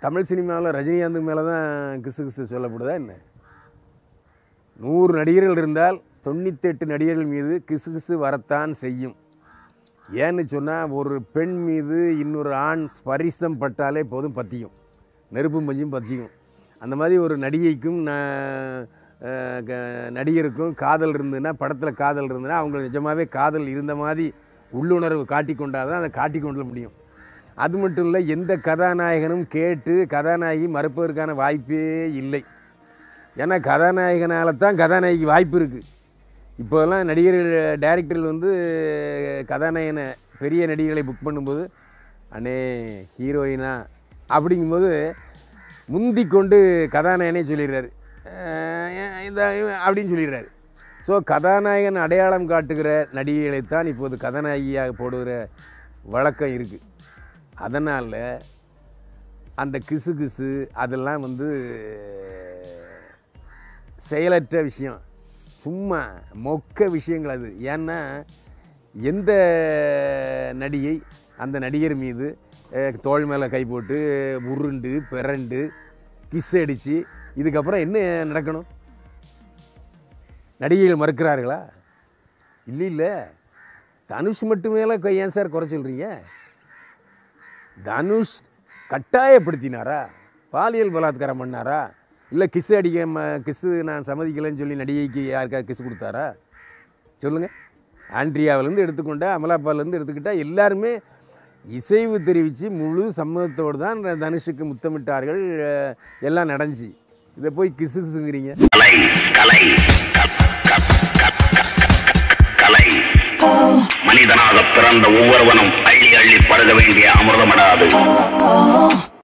தமிழ் சினிமாவில் ரஜினிகாந்துக்கு மேலே தான் கிசு கிசு சொல்லப்படுதா என்ன? 100 நடிகர்கள் இருந்தால் 98 நடிகர்கள் மீது கிசு கிசு வரத்தான் செய்யும். ஏன்னு சொன்னால் ஒரு பெண் மீது இன்னொரு ஆண் ஸ்பரிசம் பட்டாலே போதும் பற்றிக்கும், நெருப்பும் பஞ்சும் பற்றிக்கும். அந்த மாதிரி ஒரு நடிகைக்கும் நடிகருக்கும் காதல் இருந்ததுன்னா, படத்தில் காதல் இருந்ததுன்னா அவங்க நிஜமாகவே காதல் இருந்த மாதிரி உள்ளுணர்வு காட்டிக்கொண்டால் தான் அதை காட்டிக்கொள்ள முடியும். அது மட்டும் இல்லை, எந்த கதாநாயகனும் கேட்டு கதாநாயகி மறுப்பதற்கான வாய்ப்பே இல்லை. ஏன்னா கதாநாயகனால தான் கதாநாயகிக்கு வாய்ப்பு இருக்குது. இப்போதெல்லாம் நடிகர்கள் டைரக்டர்கள் வந்து கதாநாயகனை பெரிய நடிகர்களை புக் பண்ணும்போது அண்ணே ஹீரோயினா அப்படிங்கும்போது முந்தி கொண்டு கதாநாயகனே சொல்லிடுறாரு, இந்த அப்படின்னு சொல்லிடுறாரு. ஸோ கதாநாயகன் அடையாளம் காட்டுகிற நடிகைகளைத்தான் இப்போது கதாநாயகியாக போடுகிற வழக்கம் இருக்குது. அதனால் அந்த கிசு கிசு அதெல்லாம் வந்து செயலற்ற விஷயம், சும்மா மொக்க விஷயங்கள் அது. ஏன்னா எந்த நடிகை அந்த நடிகர் மீது தோள் மேலே கை போட்டு உருண்டு பிறண்டு கிஸ் அடித்து இதுக்கப்புறம் என்ன நடக்கணும்? நடிகைகள் மறுக்கிறார்களா? இல்லை. தனுஷ் மட்டுமேல ஏன் சார் குறை சொல்கிறீங்க? தனுஷ் கட்டாயப்படுத்தினாரா? பாலியல் பலாத்காரம் பண்ணாரா? இல்லை கிஸ்ஸு நான் சம்மதிக்கலைன்னு சொல்லி நடிகைக்கு யாருக்காவது கிஸ் கொடுத்தாரா? சொல்லுங்கள். ஆண்ட்ரியாவிலேருந்து எடுத்துக்கொண்டா, அமலாபாலேருந்து எடுத்துக்கிட்டால் எல்லாருமே இசைவு தெரிவித்து முழு சம்மதத்தோடு தான் தனுஷுக்கு முத்தமிட்டார்கள், எல்லாம் நடந்துச்சு. இதை போய் கிசு கிசுங்கிறீங்க. மனிதனாக பிறந்த ஒவ்வொருவனும் அள்ளி அள்ளி பருக வேண்டிய அமிர்தமடாது.